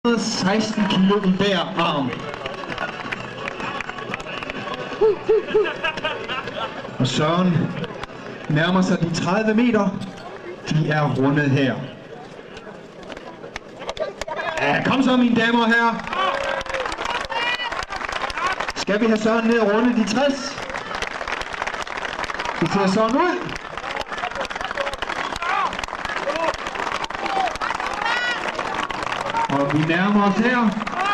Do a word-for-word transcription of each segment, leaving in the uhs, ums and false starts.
seksten kilo i hver arm. Og Søren nærmer sig de tredive meter. De er rundet her. Ja, kom så, mine damer og herrer. Skal vi have Søren ned og runde de tres? Det ser sådan ud. Og vi nærmer os her.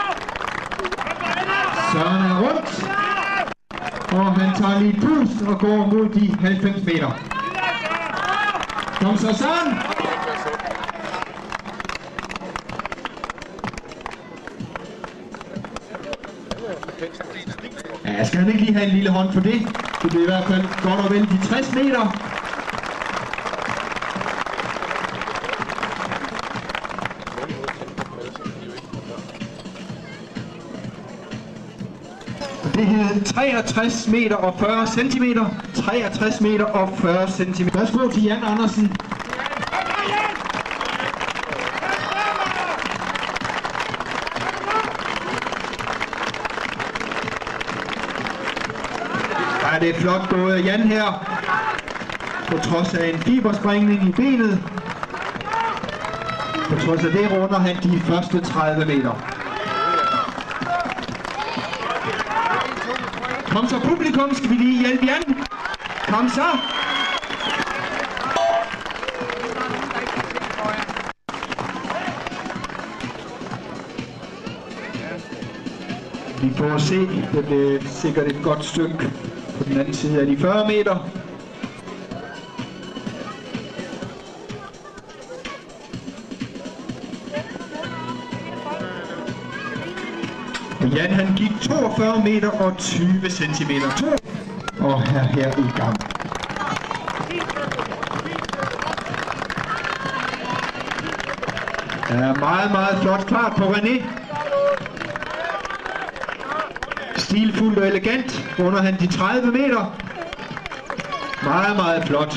Søren er rundt. Og han tager lige et pust og går mod de halvfems meter. Kom så, Søren! Ja, skal han ikke lige have en lille hånd for det? Det bliver i hvert fald godt og vel de tres meter. Det hedder treogtres meter og fyrre centimeter. treogtres meter og fyrre centimeter. Værsgo til Jan Andersen. Ja, det er flot gået Jan her. På trods af en fibersprængning i benet. På trods af det runder han de første tredive meter. Kom så publikum, skal vi lige hjælpe Jan? Kom så! Vi får se, det bliver sikkert et godt stykke på den anden side af de fyrre meter. Jan han gik toogfyrre meter og tyve centimeter. Og her, her i gang. Er meget, meget flot klart på René. Stilfuldt og elegant runder han de tredive meter. Meget, meget flot.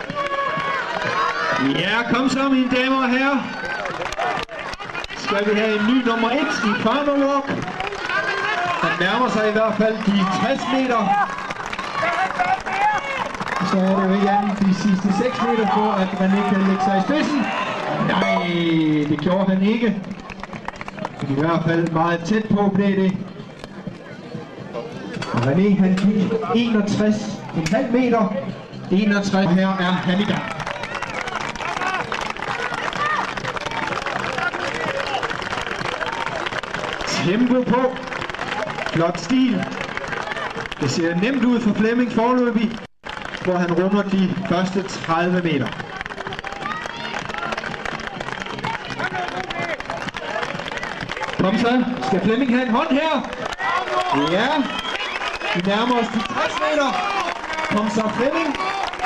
Ja, kom så mine damer og herrer. Skal vi have en ny nummer et i Farmer Walk. Han nærmer sig i hvert fald de tres meter. Så er det ved Jan de sidste seks meter på, at man ikke kan lægge sig i spidsen. Nej, det gjorde han ikke. I hvert fald meget tæt på blev det. Og René han gik enogtres komma fem meter. enogtres, her er han i gang. Tempo på. Flot stil. Det ser nemt ud for Flemming forløbig, hvor han runder de første tredive meter. Kom så. Skal Flemming have en hånd her? Ja. Vi nærmer os de tres meter. Kom så Flemming.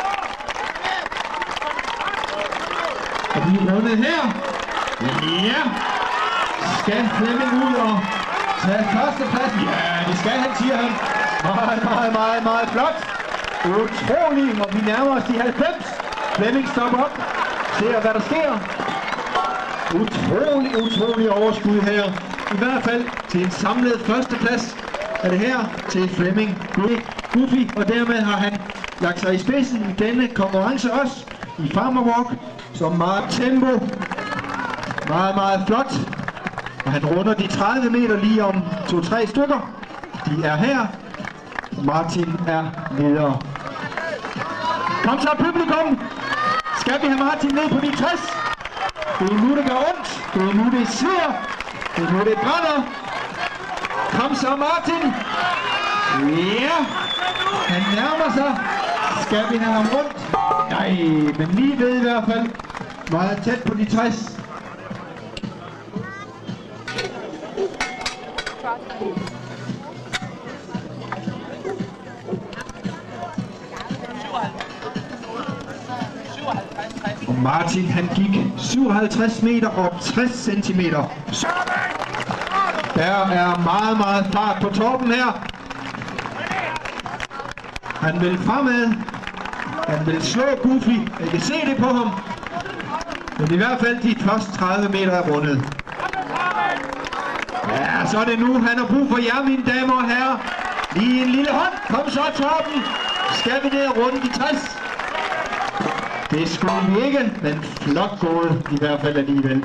Og vi er rundet her. Ja. Skal Flemming ud og tage førstepladsen? Ja, det skal han, siger han. Meget, meget, meget, meget flot. Utrolig, og vi nærmer os de halvfems. Flemming stopper op. Ser hvad der sker. Utrolig, utrolig overskud her. I hvert fald til en samlet førsteplads er det her til Flemming Goofy. Og dermed har han lagt sig i spidsen i denne konkurrence også i Farmer Walk. Så meget tempo. Meget, meget flot. Og han runder de tredive meter lige om to-tre stykker. De er her. Martin er videre. Kom så publikum! Skal vi have Martin ned på de tres? Det er nu det gør ondt. Det er nu det sviger. Det er nu det brænder. Kom så Martin! Ja! Han nærmer sig. Skal vi have ham rundt? Nej, men lige ved i hvert fald. Meget tæt på de tres. Og Martin han gik syvoghalvtreds meter og tres centimeter. Der er meget, meget fart på toppen her. Han vil fremad. Han vil slå Goofy. Jeg kan se det på ham. Men i hvert fald de første tredive meter er rundet. Og så er det nu, han har brug for jer, mine damer og herrer. Lige en lille hånd. Kom så, Torben. Skal vi ned rundt i tres? Det skulle vi ikke, men flot gået i hvert fald alligevel.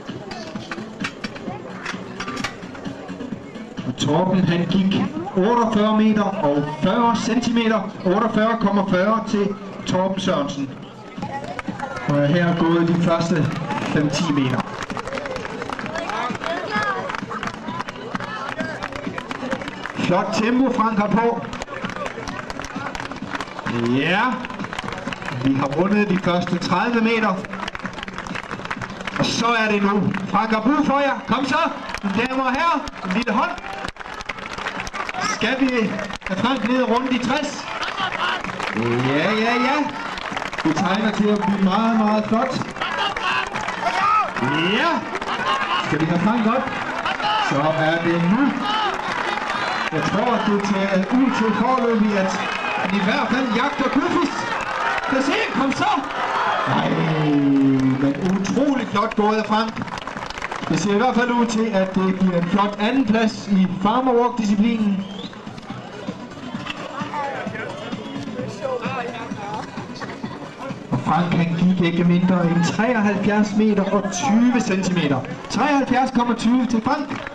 Og Torben han gik otteogfyrre meter og fyrre centimeter. otteogfyrre komma fyrre til Torben Sørensen. Og her er gået de første fem til ti meter. Flot tempo Frank har på. Ja, vi har rundet de første tredive meter. Og så er det nu. Frank har brug for jer. Kom så, mine damer og herrer. En lille hånd. Skal vi have Frank ned rundt i tres? Ja, ja, ja. Det tegner til at blive meget, meget flot. Ja. Skal vi have Frank op? Så er det nu. Jeg tror, at det tager ud til forløbig, at han i hvert fald jagter Guffis. Kan se, kom så! Nej, men utrolig flot gået af Frank. Det ser i hvert fald ud til, at det bliver en flot andenplads i farmer walk-disciplinen. Og Frank han gik ikke mindre end treoghalvfjerds meter og tyve centimeter. treoghalvfjerds komma tyve til Frank.